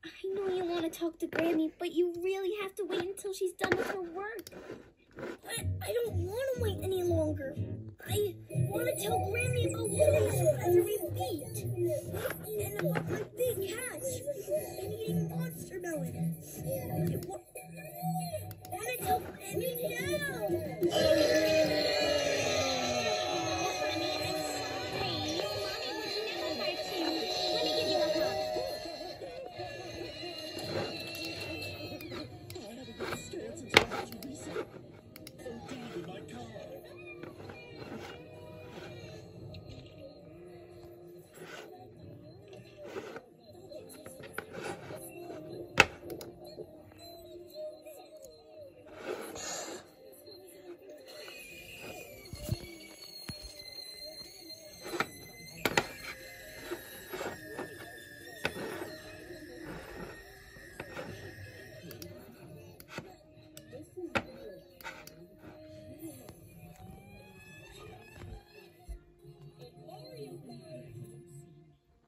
I know you want to talk to Grammy, but you really have to wait until she's done with her work. But I don't want to wait any longer. I want to tell Grammy about Willie's every beat. And about my